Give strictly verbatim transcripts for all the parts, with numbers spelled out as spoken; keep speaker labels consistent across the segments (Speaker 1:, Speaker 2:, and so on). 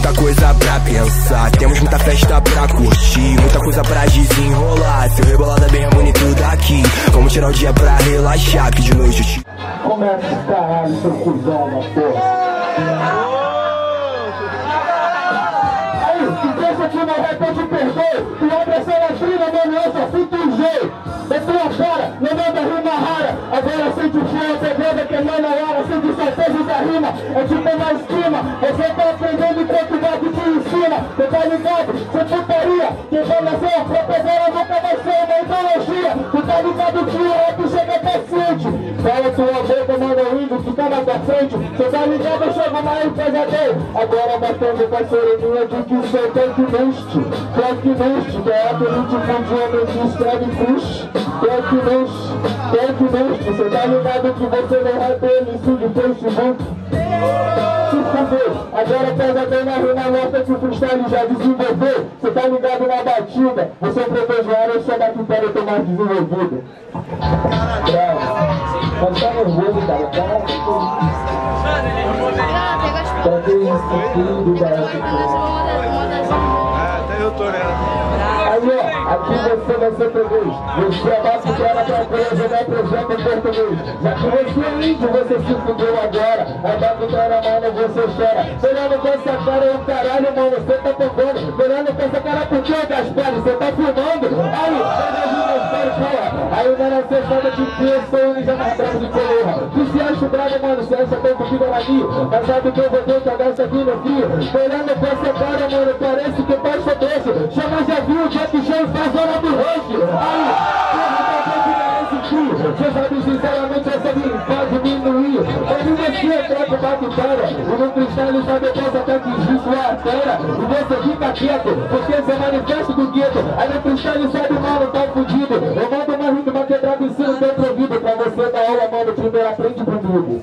Speaker 1: muita coisa pra pensar, temos muita festa pra curtir, muita coisa pra desenrolar. Seu rebolado é bem bonito daqui, vamos tirar o dia pra relaxar, que de noite eu te...
Speaker 2: Começa esse caralho, seu cuzão da porra. Aí, se pensa que não vai ter te perder, tu abre essa latrina, mano, eu só sinto um jeito. Da tua cara, não manda rima rara. Agora sente o flow, pegada que é mais na hora. Sente o certeza da rima, é tipo mais clima. Você tá aprendendo enquanto bate te ensina. Você tá ligado? Você putaria. Quem vai nascer a própria dela nunca vai ser uma ideologia. Tu tá ligado que o rap chega paciente. Fala tua boca, mano, indo, fica na tua frente. Você tá ligado, eu chego mais pesadelo. Agora batendo com a sereninha de que sou Technist. Technist, que é aquele tipo de homem que escreve push. Technist, Technist, você tá ligado que você não vai ter isso de Facebook. Se fuder, agora pega bem na rima morta que o freestyle já desenvolveu. Você tá ligado na batida, você protege a área e sua bactéria tô mais desenvolvida. Bravo, quando tá nervoso, cara, tá pra ter isso tudo, cara.
Speaker 3: Eu tô nela.
Speaker 2: Aí ó, aqui você vai ser freguês. Você é básico que era pra coisa, jogar projeto em português. Já que você é índio, você se fudeu agora. A bactéria, mano, você chora. Olhando com essa cara, o caralho, mano, você tá tocando. Olhando com essa cara, por que, Gaspar? Você tá filmando? Aí, imagina a história, fala. Aí, mano, você sabe que eu sou o ninja mais bravo de Coloa. Tu se acha bravo, mano, você acha tão comigo na minha. Mas sabe que eu vou ter que cagar isso aqui no frio. Olhando com essa cara, mano, parece que baixa doce. Chama já viu o Jack Chan faz hora do rosto. Aí, você sabe sinceramente essa minha pode diminuir. Onde você troca bactéria e no freestyle sabe posso até atingir sua artéria. E você fica quieto, porque você manifesta do gueto. Aí no freestyle sabe mano, tá fudido. Eu mando uma rima quebrada em cima do teu ouvido. Pra você dar aula, mano, primeiro aprende comigo.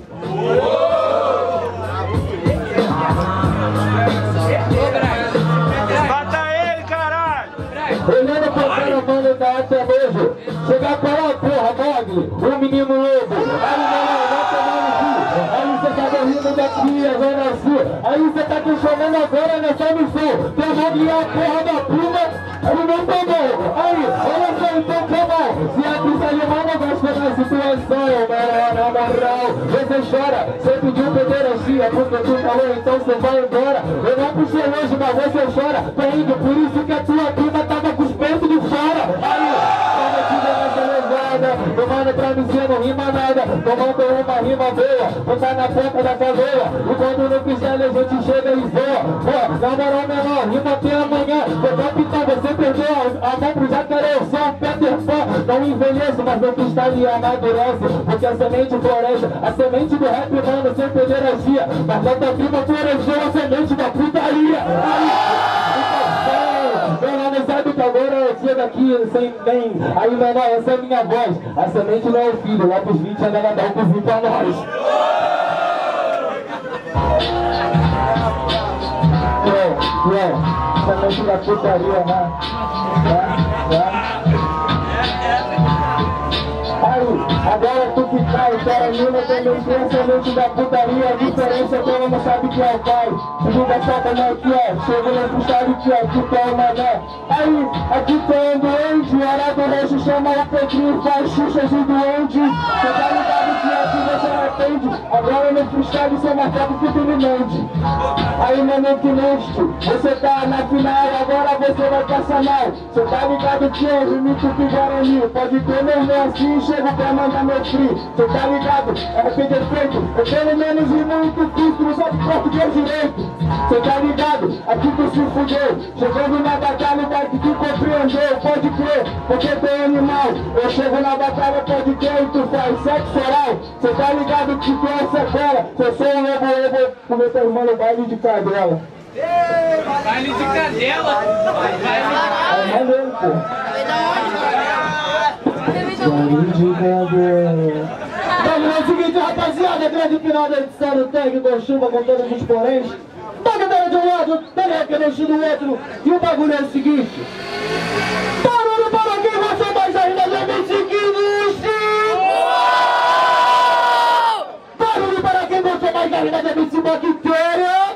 Speaker 2: Olhando pra cara, mano, dá até nojo. Chegar pra lá, porra, Mogli, o menino lobo. Aí, mano, vai tomar no cu. Aí você tá dormindo daqui, agora sul. Aí você tá questionando agora nessa missão. Tem Mogli a porra da pluma, ele não tem bom. Aí, olha só, então tá bom. Se a pista de mano gosta da situação, mano, na moral, você chora. Você pediu pederastia, porque tu falou, então você vai embora. Eu não puxei longe, mas você chora. Tá indo, por isso que a tua prima tava com os peitos de fora. Aí, tava te dando essa levada. Meu mano, pra mim você não rima nada. Tomando uma rima boa, não tá na ponta da cadeia. E quando no freestyle a gente chega e voa. Ó, na moral menor, rima até amanhã. Vou capitão, você perdeu a, a mão pro jacaré. Eu sou um Peter Pan, não envelheço, mas meu freestyle amadurece. Porque a semente floresce, a semente do rap, mano, sem pederastia. Mas a tua prima floresceu a semente da putaria. Aí, ela não sabe que agora eu chego aqui sem nem. Aí, menor, essa é a minha voz. A semente não é o filho, lá pros vinte ainda vai dar um cozinho pra nós. Ué, ué, semente da putaria, né? É, é. Aí, agora tu que cai, Carolina também tem a semente da putaria. A diferença é que ela não sabe que é o pai. Segunda só como é que é, chega no freestyle que é, que tem o mané. Aí, aqui tem um duende, hora do roxo chama o Pedrinho, faz xuxa de duende. Você tá ligado que aqui você não atende. Agora no freestyle você é marcado que tu me mente. Aí, mano, que neste, você tá na final, agora você vai passar mal. Você tá ligado que eu limito que Guarani. Pode ter meu nome assim, chego pra mandar meu free. Cê tá ligado? É rapidez feito. Eu pelo menos e muito filtro, só de português direito. Cê tá ligado? Aqui tu se fudeu. Chegando na batalha, vai que tu compreendeu. Pode crer, porque tem animal. Eu chego na batalha, pode crer, e tu faz sexo oral. Cê tá ligado que tu é sequela. Cê sou um lobo, eu vou comer teu irmão no baile de cadela.
Speaker 4: Baile de cadela?
Speaker 2: É maneiro, pô. Baile de cadela. Então, é o seguinte, rapaziada, grande final da edição do Tag com Chuva com todos os poréns. Toca a galera de um lado, também que no do outro. E o bagulho é o seguinte: barulho para quem gostou mais ainda do M C Kinushi! Barulho para quem gostou mais ainda do M C Bactéria!